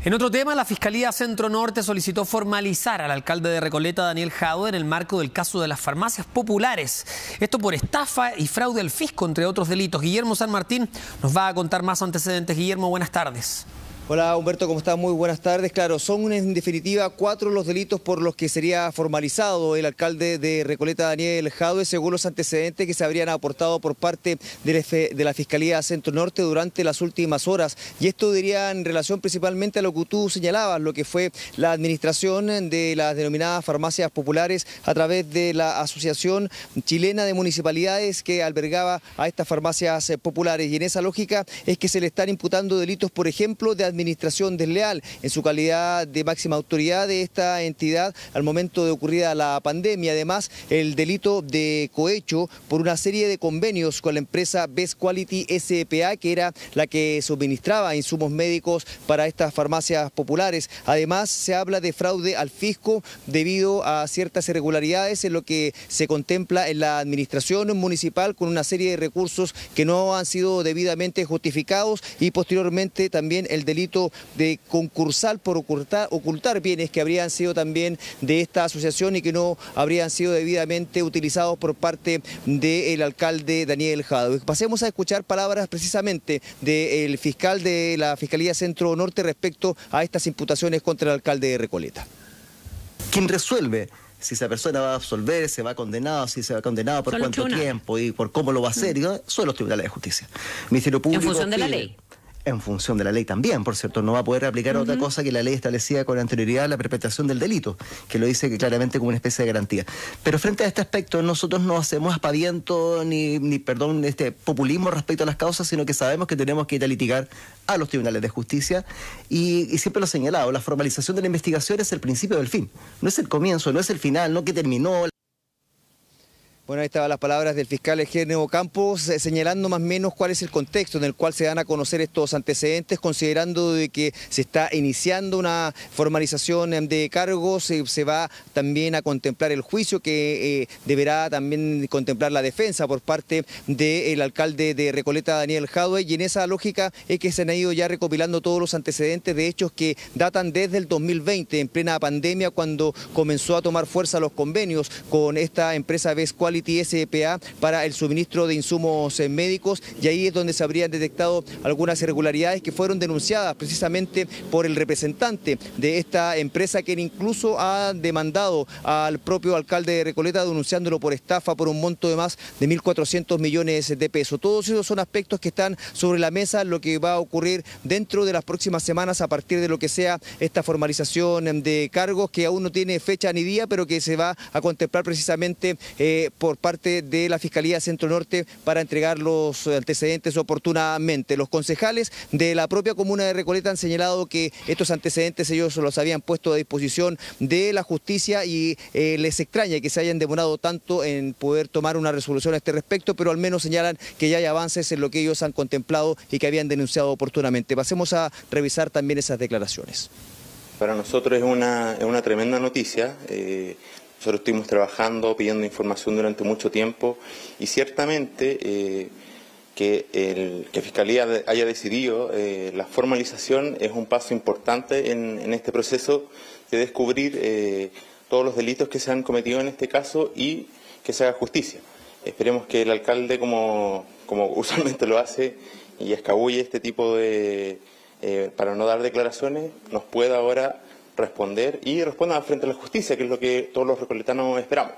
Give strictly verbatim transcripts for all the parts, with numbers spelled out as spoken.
En otro tema, la Fiscalía Centro Norte solicitó formalizar al alcalde de Recoleta, Daniel Jadue, en el marco del caso de las farmacias populares. Esto por estafa y fraude al fisco, entre otros delitos. Guillermo San Martín nos va a contar más antecedentes. Guillermo, buenas tardes. Hola Humberto, ¿cómo estás? Muy buenas tardes. Claro, son en definitiva cuatro los delitos por los que sería formalizado el alcalde de Recoleta, Daniel Jadue, según los antecedentes que se habrían aportado por parte de la Fiscalía Centro Norte durante las últimas horas. Y esto diría en relación principalmente a lo que tú señalabas, lo que fue la administración de las denominadas farmacias populares a través de la Asociación Chilena de Municipalidades que albergaba a estas farmacias populares. Y en esa lógica es que se le están imputando delitos, por ejemplo, de administración administración desleal en su calidad de máxima autoridad de esta entidad al momento de ocurrida la pandemia. Además, el delito de cohecho por una serie de convenios con la empresa Best Quality S P A, que era la que suministraba insumos médicos para estas farmacias populares. Además, se habla de fraude al fisco debido a ciertas irregularidades en lo que se contempla en la administración municipal con una serie de recursos que no han sido debidamente justificados, y posteriormente también el delito de concursal por ocultar, ocultar bienes que habrían sido también de esta asociación y que no habrían sido debidamente utilizados por parte del alcalde Daniel Jadue. Pasemos a escuchar palabras precisamente del fiscal de la Fiscalía Centro Norte respecto a estas imputaciones contra el alcalde de Recoleta. ¿Quién resuelve si esa persona va a absolver, se va condenado, si se va condenado por cuánto tiempo y por cómo lo va a hacer? Mm. Son los tribunales de justicia. Ministerio Público, en función de la pide, ley. En función de la ley también, por cierto, no va a poder aplicar uh-huh. otra cosa que la ley establecida con anterioridad a la perpetración del delito, que lo dice claramente como una especie de garantía. Pero frente a este aspecto, nosotros no hacemos aspaviento ni, ni perdón, este populismo respecto a las causas, sino que sabemos que tenemos que ir a litigar a los tribunales de justicia y, y siempre lo he señalado, la formalización de la investigación es el principio del fin, no es el comienzo, no es el final, no que terminó. Bueno, ahí estaban las palabras del fiscal Eugenio Campos eh, señalando más o menos cuál es el contexto en el cual se dan a conocer estos antecedentes, considerando de que se está iniciando una formalización de cargos, eh, se va también a contemplar el juicio que eh, deberá también contemplar la defensa por parte del alcalde de Recoleta, Daniel Jadue, y en esa lógica es que se han ido ya recopilando todos los antecedentes de hechos que datan desde el dos mil veinte, en plena pandemia, cuando comenzó a tomar fuerza los convenios con esta empresa Best Quality S P A para el suministro de insumos médicos, y ahí es donde se habrían detectado algunas irregularidades que fueron denunciadas precisamente por el representante de esta empresa, quien incluso ha demandado al propio alcalde de Recoleta denunciándolo por estafa por un monto de más de mil cuatrocientos millones de pesos. Todos esos son aspectos que están sobre la mesa, lo que va a ocurrir dentro de las próximas semanas a partir de lo que sea esta formalización de cargos, que aún no tiene fecha ni día, pero que se va a contemplar precisamente eh, por parte de la Fiscalía Centro Norte para entregar los antecedentes oportunamente. Los concejales de la propia comuna de Recoleta han señalado que estos antecedentes ellos los habían puesto a disposición de la justicia y eh, les extraña que se hayan demorado tanto en poder tomar una resolución a este respecto, pero al menos señalan que ya hay avances en lo que ellos han contemplado y que habían denunciado oportunamente. Pasemos a revisar también esas declaraciones. Para nosotros es una, es una tremenda noticia. Eh... Nosotros estuvimos trabajando, pidiendo información durante mucho tiempo y ciertamente eh, que, el, que Fiscalía haya decidido eh, la formalización es un paso importante en, en este proceso de descubrir eh, todos los delitos que se han cometido en este caso y que se haga justicia. Esperemos que el alcalde, como, como usualmente lo hace y escabulle este tipo de, eh, para no dar declaraciones, nos pueda ahora responder y responda frente a la justicia, que es lo que todos los recoletanos esperamos.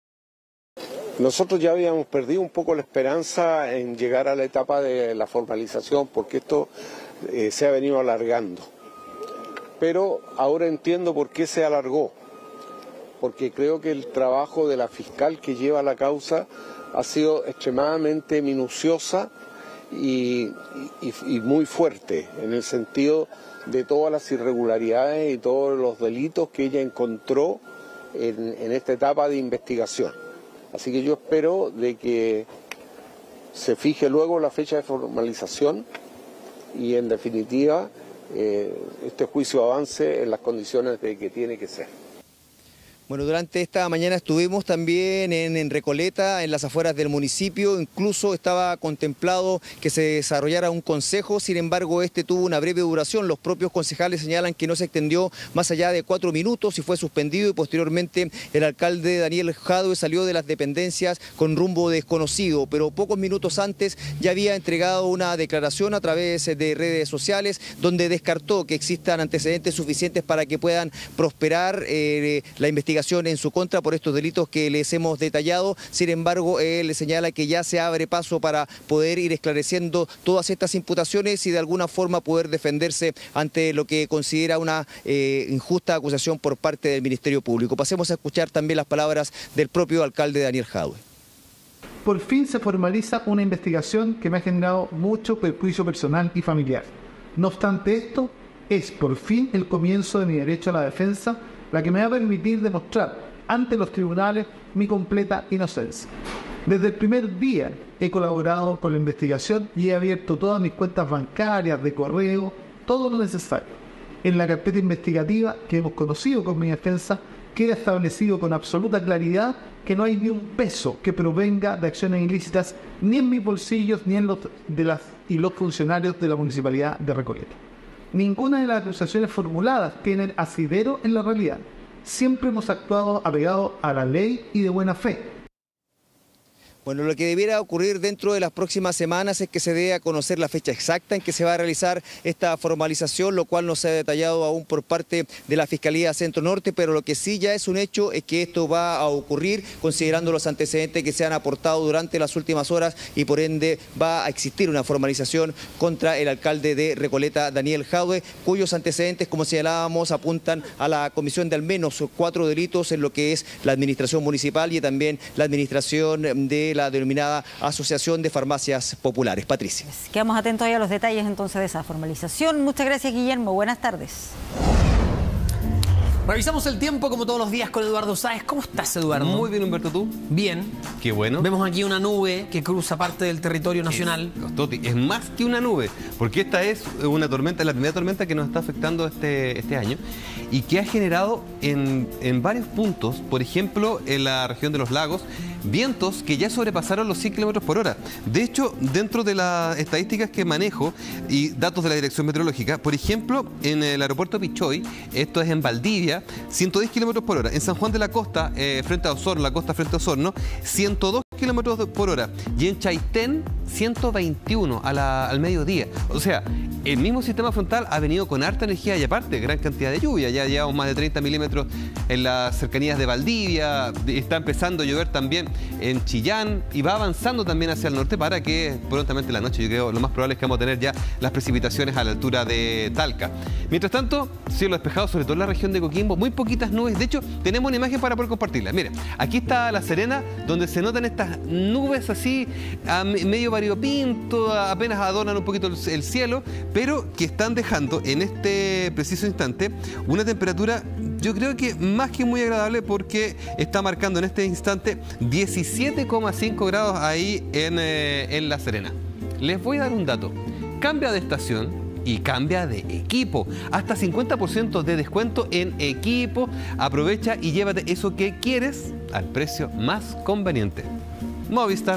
Nosotros ya habíamos perdido un poco la esperanza en llegar a la etapa de la formalización, porque esto eh, se ha venido alargando. Pero ahora entiendo por qué se alargó, porque creo que el trabajo de la fiscal que lleva la causa ha sido extremadamente minuciosa y, y, y muy fuerte, en el sentido de todas las irregularidades y todos los delitos que ella encontró en, en esta etapa de investigación. Así que yo espero de que se fije luego la fecha de formalización y en definitiva eh, este juicio avance en las condiciones de que tiene que ser. Bueno, durante esta mañana estuvimos también en, en Recoleta, en las afueras del municipio. Incluso estaba contemplado que se desarrollara un consejo, sin embargo este tuvo una breve duración. Los propios concejales señalan que no se extendió más allá de cuatro minutos y fue suspendido, y posteriormente el alcalde Daniel Jadue salió de las dependencias con rumbo desconocido, pero pocos minutos antes ya había entregado una declaración a través de redes sociales donde descartó que existan antecedentes suficientes para que puedan prosperar eh, la investigación en su contra por estos delitos que les hemos detallado. Sin embargo, él señala que ya se abre paso para poder ir esclareciendo todas estas imputaciones y de alguna forma poder defenderse ante lo que considera una eh, injusta acusación por parte del Ministerio Público. Pasemos a escuchar también las palabras del propio alcalde Daniel Jadue. Por fin se formaliza una investigación que me ha generado mucho perjuicio personal y familiar. No obstante esto, es por fin el comienzo de mi derecho a la defensa, la que me va a permitir demostrar ante los tribunales mi completa inocencia. Desde el primer día he colaborado con la investigación y he abierto todas mis cuentas bancarias, de correo, todo lo necesario. En la carpeta investigativa que hemos conocido con mi defensa, queda establecido con absoluta claridad que no hay ni un peso que provenga de acciones ilícitas ni en mis bolsillos ni en los de las y los funcionarios de la Municipalidad de Recoleta. Ninguna de las acusaciones formuladas tienen asidero en la realidad. Siempre hemos actuado apegados a la ley y de buena fe. Bueno, lo que debiera ocurrir dentro de las próximas semanas es que se dé a conocer la fecha exacta en que se va a realizar esta formalización, lo cual no se ha detallado aún por parte de la Fiscalía Centro Norte, pero lo que sí ya es un hecho es que esto va a ocurrir considerando los antecedentes que se han aportado durante las últimas horas y por ende va a existir una formalización contra el alcalde de Recoleta, Daniel Jadue, cuyos antecedentes, como señalábamos, apuntan a la comisión de al menos cuatro delitos en lo que es la administración municipal y también la administración de la denominada Asociación de Farmacias Populares. Patricia. Quedamos atentos ahí a los detalles entonces de esa formalización. Muchas gracias, Guillermo. Buenas tardes. Revisamos el tiempo como todos los días con Eduardo Sáez. ¿Cómo estás, Eduardo? Muy bien, Humberto, ¿tú? Bien. Qué bueno. Vemos aquí una nube que cruza parte del territorio nacional. Es, es más que una nube, porque esta es una tormenta, la primera tormenta que nos está afectando este, este año y que ha generado en, en varios puntos, por ejemplo, en la región de los lagos, vientos que ya sobrepasaron los cien kilómetros por hora. De hecho, dentro de las estadísticas que manejo y datos de la Dirección Meteorológica, por ejemplo, en el aeropuerto Pichoy, esto es en Valdivia, ciento diez kilómetros por hora. En San Juan de la Costa, eh, frente a Osorno, la costa frente a Osorno, ciento dos kilómetros por hora. Y en Chaitén, ciento veintiuno a la, al mediodía. O sea, el mismo sistema frontal ha venido con harta energía y aparte gran cantidad de lluvia. Ya llevamos más de treinta milímetros en las cercanías de Valdivia. Está empezando a llover también en Chillán y va avanzando también hacia el norte para que prontamente en la noche, yo creo, lo más probable es que vamos a tener ya las precipitaciones a la altura de Talca. Mientras tanto, cielo despejado, sobre todo en la región de Coquimbo, muy poquitas nubes. De hecho, tenemos una imagen para poder compartirla. Miren, aquí está La Serena, donde se notan estas nubes así, a medio variopinto, apenas adornan un poquito el cielo, pero que están dejando en este preciso instante una temperatura, yo creo que más que muy agradable, porque está marcando en este instante diecisiete coma cinco grados ahí en, eh, en La Serena. Les voy a dar un dato. Cambia de estación y cambia de equipo. Hasta cincuenta por ciento de descuento en equipo. Aprovecha y llévate eso que quieres al precio más conveniente. Movistar.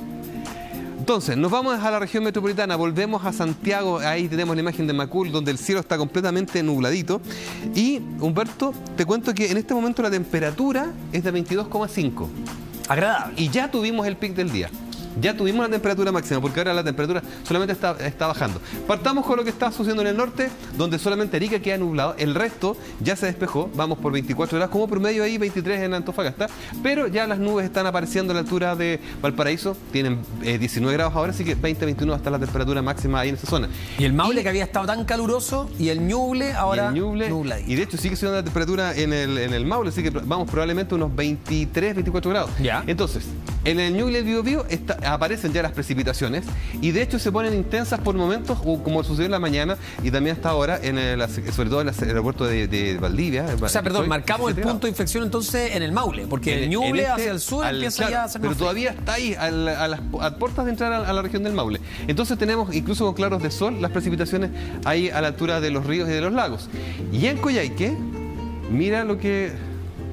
Entonces, nos vamos a la región metropolitana, volvemos a Santiago, ahí tenemos la imagen de Macul, donde el cielo está completamente nubladito. Y, Humberto, te cuento que en este momento la temperatura es de veintidós coma cinco. Agradable. Y ya tuvimos el pic del día. Ya tuvimos la temperatura máxima, porque ahora la temperatura solamente está, está bajando. Partamos con lo que está sucediendo en el norte, donde solamente Arica queda nublado. El resto ya se despejó, vamos por veinticuatro horas, como promedio ahí, veintitrés en Antofagasta. Pero ya las nubes están apareciendo a la altura de Valparaíso. Tienen eh, diecinueve grados ahora, así que veinte, veintiuno hasta la temperatura máxima ahí en esa zona. Y el Maule, y, que había estado tan caluroso, y el Ñuble ahora y el Ñuble, nubladito. Y de hecho sigue siendo la temperatura en el, en el Maule, así que vamos probablemente unos veintitrés, veinticuatro grados. Ya. Entonces, en el Ñuble Biobío está, aparecen ya las precipitaciones y de hecho se ponen intensas por momentos, como sucedió en la mañana y también hasta ahora, en el, sobre todo en el aeropuerto de, de Valdivia. O sea, perdón, marcamos el punto de inflexión entonces en el Maule, porque en, el Ñuble este, hacia el sur al, empieza claro, ya a ser pero más todavía está ahí, a, la, a las a puertas de entrar a, a la región del Maule. Entonces tenemos, incluso con claros de sol, las precipitaciones ahí a la altura de los ríos y de los lagos. Y en Coyhaique, mira lo que...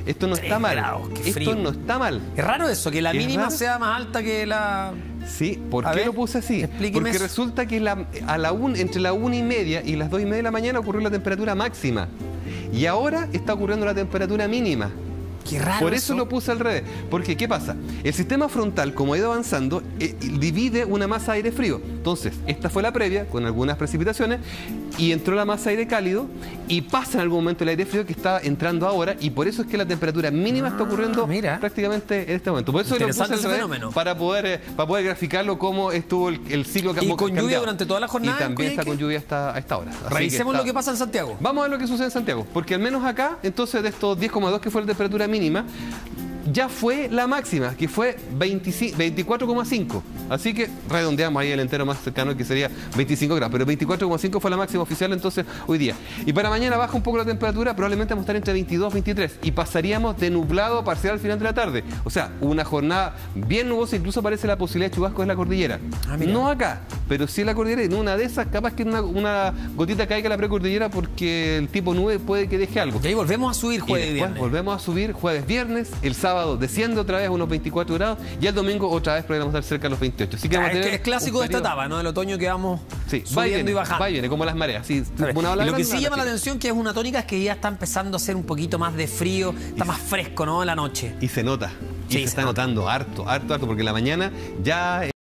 Esto no está mal. Grados, qué Esto frío. no está mal. Es raro eso, que la ¿Es mínima raro? sea más alta que la... Sí, ¿por A qué ver, lo puse así? explíqueme Porque eso. resulta que la, a la un, entre la una y media y las dos y media de la mañana ocurrió la temperatura máxima. Y ahora está ocurriendo la temperatura mínima. Qué raro Por eso, eso. lo puse al revés. Porque, ¿qué pasa? El sistema frontal, como ha ido avanzando, eh, divide una masa de aire frío. Entonces, esta fue la previa, con algunas precipitaciones, y entró la masa de aire cálido, y pasa en algún momento el aire frío que está entrando ahora, y por eso es que la temperatura mínima está ocurriendo mira. prácticamente en este momento. Por eso lo puse Interesante al ese revés, fenómeno. para poder, eh, para poder graficarlo cómo estuvo el, el ciclo Y cómo con lluvia cambiaba. durante toda la jornada Y en también está Coyhaique. con lluvia hasta, a esta hora. Así Revisemos que está- lo que pasa en Santiago. Vamos a ver lo que sucede en Santiago, porque al menos acá, entonces de estos diez coma dos que fue la temperatura mínima, ya fue la máxima, que fue veinticuatro coma cinco. Así que redondeamos ahí el entero más cercano, que sería veinticinco grados. Pero veinticuatro coma cinco fue la máxima oficial entonces hoy día. Y para mañana baja un poco la temperatura, probablemente vamos a estar entre veintidós y veintitrés. Y pasaríamos de nublado a parcial al final de la tarde. O sea, una jornada bien nubosa, incluso aparece la posibilidad de chubascos en la cordillera. Ah, mira. No acá, pero sí en la cordillera. Y en una de esas, capaz que una, una gotita caiga en la precordillera, porque el tipo nube puede que deje algo. Y ahí volvemos a subir Y jueves y después viernes. volvemos a subir jueves, viernes, el sábado desciende otra vez a unos veinticuatro grados y el domingo otra vez podríamos estar cerca de los veintiocho. Así que vamos a Ah, es, tener que es clásico un de esta periodo- etapa, ¿no? Del otoño que vamos Sí, va y subiendo viene, y bajando. va y viene, como las mareas. Sí, A ver, una ola y lo que grande, sí una llama la chica. atención, que es una tónica, es que ya está empezando a hacer un poquito más de frío, está más fresco, ¿no? En la noche. Y se nota. Y Sí, se se está nota. notando harto, harto, harto, porque en la mañana ya...